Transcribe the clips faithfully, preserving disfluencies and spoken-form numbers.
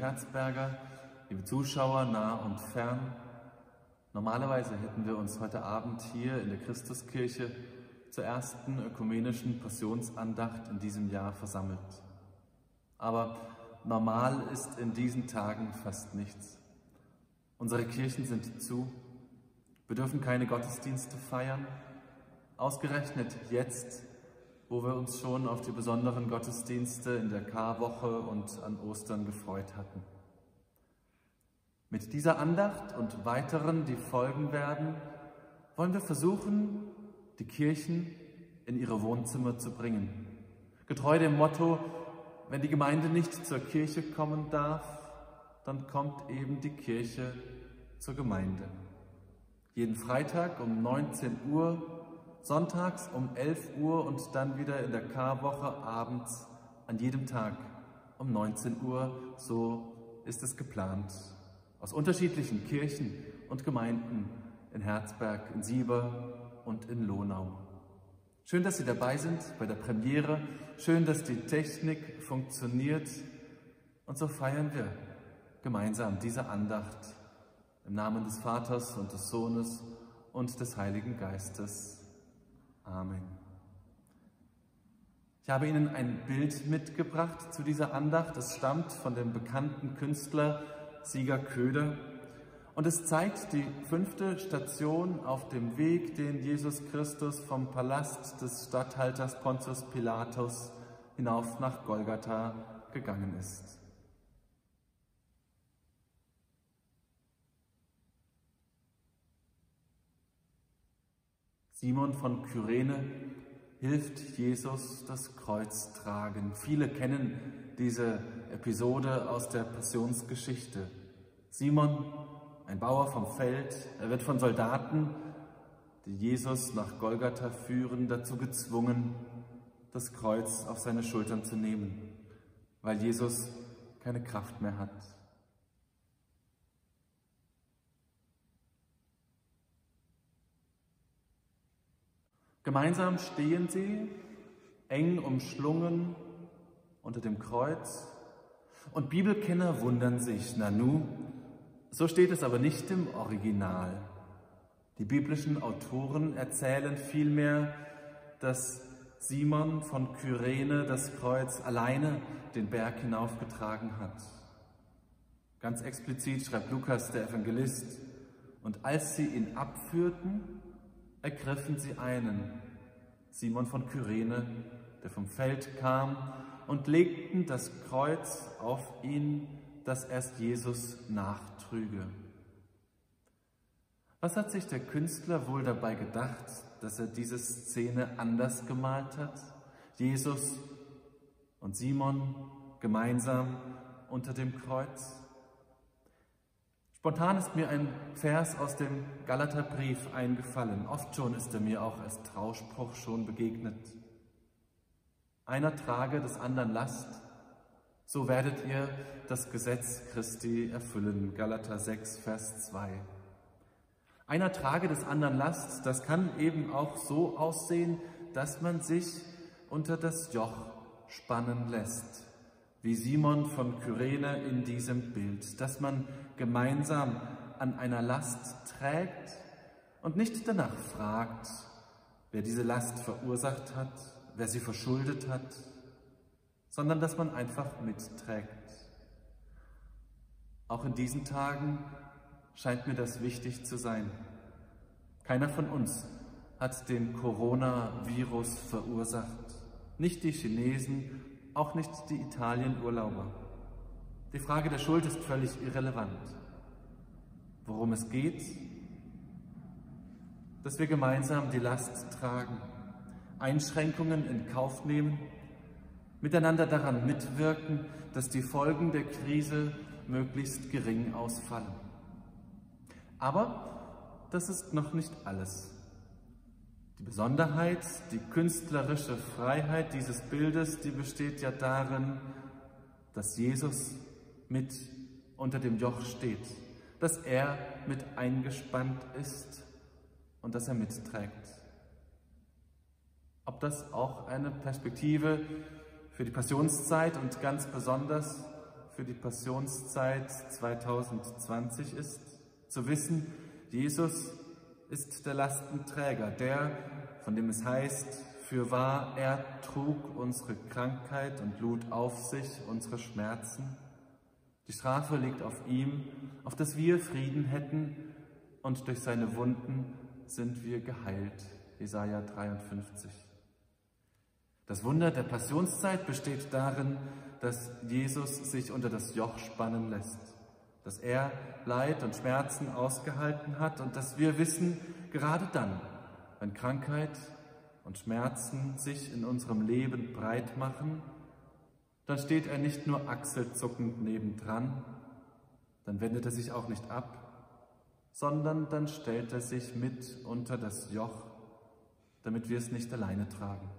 Erzberger, liebe Zuschauer nah und fern. Normalerweise hätten wir uns heute Abend hier in der Christuskirche zur ersten ökumenischen Passionsandacht in diesem Jahr versammelt. Aber normal ist in diesen Tagen fast nichts. Unsere Kirchen sind zu, wir dürfen keine Gottesdienste feiern, ausgerechnet jetzt, wo wir uns schon auf die besonderen Gottesdienste in der Karwoche und an Ostern gefreut hatten. Mit dieser Andacht und weiteren, die folgen werden, wollen wir versuchen, die Kirchen in ihre Wohnzimmer zu bringen. Getreu dem Motto, wenn die Gemeinde nicht zur Kirche kommen darf, dann kommt eben die Kirche zur Gemeinde. Jeden Freitag um neunzehn Uhr, sonntags um elf Uhr und dann wieder in der Karwoche abends an jedem Tag um neunzehn Uhr, so ist es geplant. Aus unterschiedlichen Kirchen und Gemeinden in Herzberg, in Sieber und in Lohnau. Schön, dass Sie dabei sind bei der Premiere, schön, dass die Technik funktioniert und so feiern wir gemeinsam diese Andacht im Namen des Vaters und des Sohnes und des Heiligen Geistes. Amen. Ich habe Ihnen ein Bild mitgebracht zu dieser Andacht. Es stammt von dem bekannten Künstler Sieger Köder und es zeigt die fünfte Station auf dem Weg, den Jesus Christus vom Palast des Statthalters Pontius Pilatus hinauf nach Golgatha gegangen ist. Simon von Kyrene hilft Jesus das Kreuz tragen. Viele kennen diese Episode aus der Passionsgeschichte. Simon, ein Bauer vom Feld, er wird von Soldaten, die Jesus nach Golgatha führen, dazu gezwungen, das Kreuz auf seine Schultern zu nehmen, weil Jesus keine Kraft mehr hat. Gemeinsam stehen sie, eng umschlungen unter dem Kreuz, und Bibelkenner wundern sich, nanu, so steht es aber nicht im Original. Die biblischen Autoren erzählen vielmehr, dass Simon von Kyrene das Kreuz alleine den Berg hinaufgetragen hat. Ganz explizit schreibt Lukas, der Evangelist, und als sie ihn abführten, ergriffen sie einen, Simon von Kyrene, der vom Feld kam, und legten das Kreuz auf ihn, das erst Jesus nachtrüge. Was hat sich der Künstler wohl dabei gedacht, dass er diese Szene anders gemalt hat? Jesus und Simon gemeinsam unter dem Kreuz? Spontan ist mir ein Vers aus dem Galaterbrief eingefallen. Oft schon ist er mir auch als Trauspruch schon begegnet. Einer trage des anderen Last, so werdet ihr das Gesetz Christi erfüllen. Galater sechs, Vers zwei. Einer trage des anderen Last, das kann eben auch so aussehen, dass man sich unter das Joch spannen lässt, wie Simon von Kyrene in diesem Bild, dass man gemeinsam an einer Last trägt und nicht danach fragt, wer diese Last verursacht hat, wer sie verschuldet hat, sondern dass man einfach mitträgt. Auch in diesen Tagen scheint mir das wichtig zu sein. Keiner von uns hat den Coronavirus verursacht. Nicht die Chinesen, auch nicht die Italien-Urlauber. Die Frage der Schuld ist völlig irrelevant. Worum es geht, dass wir gemeinsam die Last tragen, Einschränkungen in Kauf nehmen, miteinander daran mitwirken, dass die Folgen der Krise möglichst gering ausfallen. Aber das ist noch nicht alles. Die Besonderheit, die künstlerische Freiheit dieses Bildes, die besteht ja darin, dass Jesus mit unter dem Joch steht, dass er mit eingespannt ist und dass er mitträgt. Ob das auch eine Perspektive für die Passionszeit und ganz besonders für die Passionszeit zweitausendzwanzig ist, zu wissen, Jesus ist der Lastenträger, der, von dem es heißt, fürwahr, er trug unsere Krankheit und lud auf sich unsere Schmerzen. Die Strafe liegt auf ihm, auf dass wir Frieden hätten, und durch seine Wunden sind wir geheilt. Jesaja dreiundfünfzig. Das Wunder der Passionszeit besteht darin, dass Jesus sich unter das Joch spannen lässt, dass er Leid und Schmerzen ausgehalten hat und dass wir wissen, gerade dann, wenn Krankheit und Schmerzen sich in unserem Leben breit machen, dann steht er nicht nur achselzuckend nebendran, dann wendet er sich auch nicht ab, sondern dann stellt er sich mit unter das Joch, damit wir es nicht alleine tragen.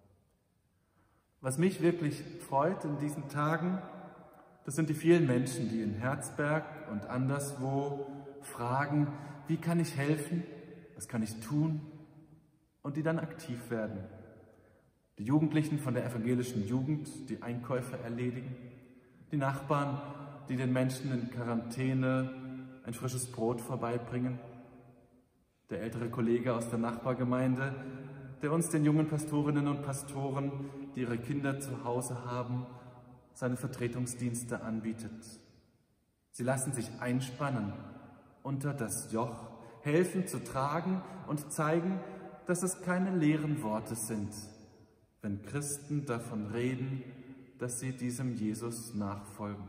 Was mich wirklich freut in diesen Tagen, das sind die vielen Menschen, die in Herzberg und anderswo fragen, wie kann ich helfen, was kann ich tun, und die dann aktiv werden. Die Jugendlichen von der evangelischen Jugend, die Einkäufe erledigen, die Nachbarn, die den Menschen in Quarantäne ein frisches Brot vorbeibringen, der ältere Kollege aus der Nachbargemeinde, der uns, den jungen Pastorinnen und Pastoren, die ihre Kinder zu Hause haben, seine Vertretungsdienste anbietet. Sie lassen sich einspannen unter das Joch, helfen zu tragen und zeigen, dass es keine leeren Worte sind, wenn Christen davon reden, dass sie diesem Jesus nachfolgen.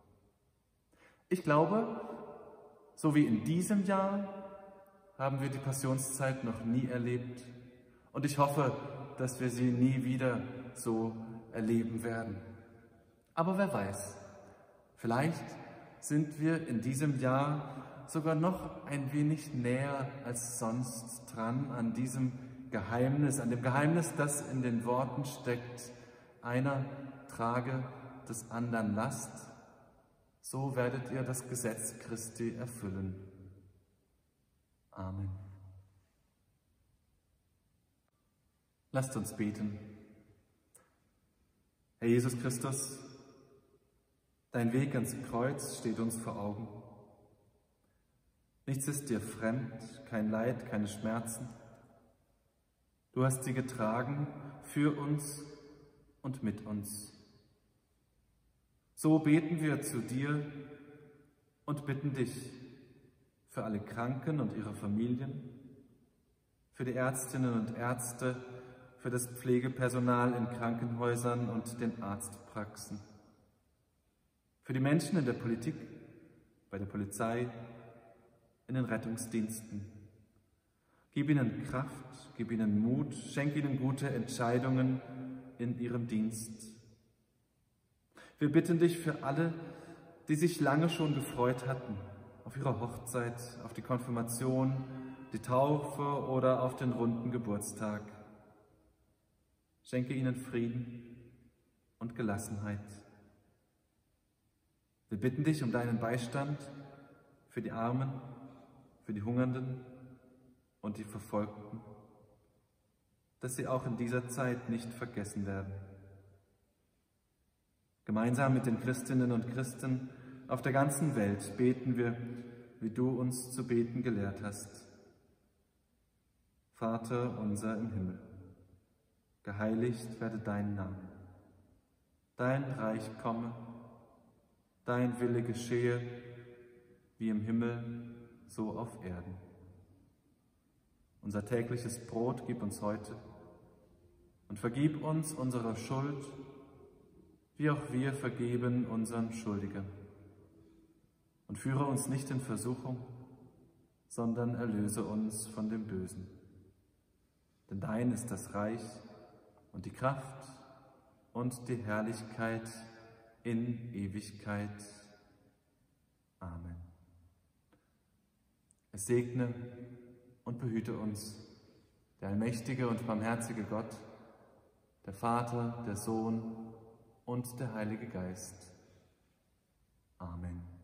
Ich glaube, so wie in diesem Jahr haben wir die Passionszeit noch nie erlebt, und ich hoffe, dass wir sie nie wieder so erleben werden. Aber wer weiß, vielleicht sind wir in diesem Jahr sogar noch ein wenig näher als sonst dran an diesem Geheimnis, an dem Geheimnis, das in den Worten steckt: einer trage des anderen Last, so werdet ihr das Gesetz Christi erfüllen. Amen. Lasst uns beten. Herr Jesus Christus, dein Weg ans Kreuz steht uns vor Augen. Nichts ist dir fremd, kein Leid, keine Schmerzen. Du hast sie getragen für uns und mit uns. So beten wir zu dir und bitten dich für alle Kranken und ihre Familien, für die Ärztinnen und Ärzte, für das Pflegepersonal in Krankenhäusern und den Arztpraxen, für die Menschen in der Politik, bei der Polizei, in den Rettungsdiensten. Gib ihnen Kraft, gib ihnen Mut, schenk ihnen gute Entscheidungen in ihrem Dienst. Wir bitten dich für alle, die sich lange schon gefreut hatten, auf ihre Hochzeit, auf die Konfirmation, die Taufe oder auf den runden Geburtstag. Schenke ihnen Frieden und Gelassenheit. Wir bitten dich um deinen Beistand für die Armen, für die Hungernden und die Verfolgten, dass sie auch in dieser Zeit nicht vergessen werden. Gemeinsam mit den Christinnen und Christen auf der ganzen Welt beten wir, wie du uns zu beten gelehrt hast. Vater unser im Himmel, geheiligt werde dein Name. Dein Reich komme, dein Wille geschehe, wie im Himmel, so auf Erden. Unser tägliches Brot gib uns heute und vergib uns unsere Schuld, wie auch wir vergeben unseren Schuldigern. Und führe uns nicht in Versuchung, sondern erlöse uns von dem Bösen. Denn dein ist das Reich und die Kraft und die Herrlichkeit in Ewigkeit. Amen. Es segne und behüte uns der allmächtige und barmherzige Gott, der Vater, der Sohn und der Heilige Geist. Amen.